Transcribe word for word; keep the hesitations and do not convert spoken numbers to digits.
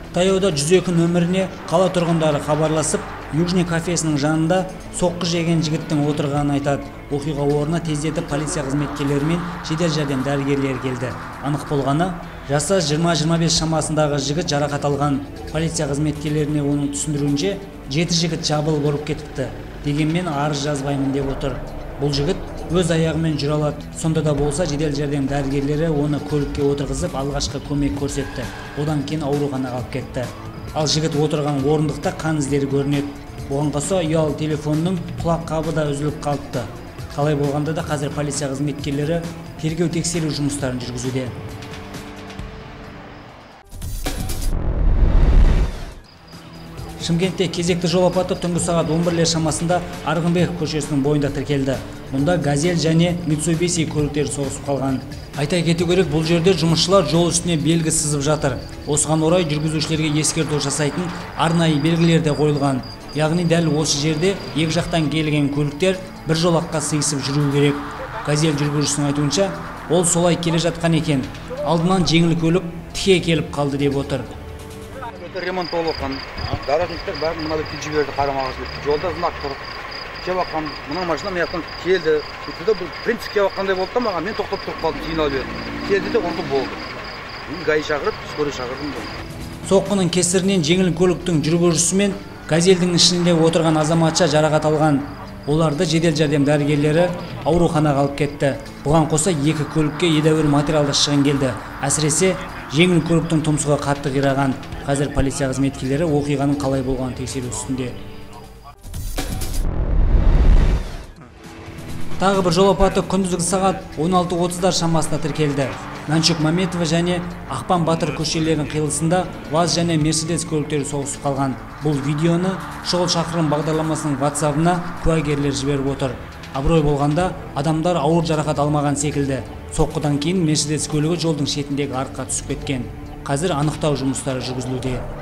Таяуда жүз екі нөміріне қала тұрғындары хабарласып, Южный кафесінің жанында соққы жеген жігіттің отырғанын айтады. Оқиға орнына тездетіп полиция қызметкерлері мен жедел жәрдем дәрігерлері келді. Анық болғаны, жасы жиырма жиырма бес шамасындағы жігіт жарақат алған. Полиция қызметкерлеріне оның түсіндіруінше, жеті жігіт жабылып ұрып кетіпті. Дегенмен арыз жазбаймын деп отыр. Бұл жігіт өз аяғымен жүре алады. Сонда да болса жедел жәрдем дәрігерлері оны көлікке отырғызып алғашқы көмек көрсетті. Одан кейін ауруханаға алып кетті. Ал жігіт отырған орындықта қан іздері көрінеді. Оған қоса ұялы телефонның құлақ қабы да үзіліп қалыпты. Қалай болғанда да қазір полиция қызметкерлері тергеу тексеру жұмыстарын жүргізуде. Шымкентте кезекті жол апаты түнгі сағат он бірлер шамасында Арғынбеков көшесінің бойында тіркелді. Мұнда Газель және Mitsubishi көліктері соғысып қалған. Айта кету керек, бұл жерде жұмысшылар жол үстіне белгі сызып жатыр. Осыған орай жүргізушілерге ескерту жасайтын арнайы белгілер де қойылған. Яғни дәл осы жерде екі жақтан келген көліктер бір жолаққа сыйысып жүру керек. Газель жүргізушісінің айтуынша, ол солай келе жатқан екен. Алдынан жеңіл көлік тіке келіп қалды деп отыр. Ремонт болып жатқан. Гаражниктер бәрін мынада күйіп жіберді, қарамағыз кетті. Жолда знак тұр. Кеп жатқан, мына машина мен жақтан келді. Сөйтті бір принцип кеп жатқандай болды да маған, мен тоқтап тұрып қалдым, жиналып едім. Келді де ұрды болды. Мен гаи шақырып, скорый шақырдым. Соққының кесірінен жеңіл көліктің жүргізушісі мен Газельдің ішінде отырған азаматша жарақат алған. Оларды жедел жәрдем дәрігерлері ауруханаға алып кетті. Бұған қоса екі көлікке едәуір материалды шығын келді. Әсіресе жеңіл көліктің тұмсығы қатты қираған. Қазір полиция қызметкерлері оқиғаның қалай болғанын тексеру үстінде. Тағы бір жол апаты күндізгі сағат он алты отыздар шамасында тіркелді. Мәншүк Мәметова және Ақпан Батыр көшелерінің қиылысында ВАЗ және Мерседес көліктері соғысып қалған. Бұл видеоны шұғыл шақырым бағдарламасының ватсабына куәгерлер жіберіп отыр. Абырой болғанда адамдар ауыр жарақат алмаған секілді. Соққыдан кейін Мерседес көлігі жолдың шетіндегі арыққа түсіп кеткен. Қазір анықтау жұмыстары жүргізілуде.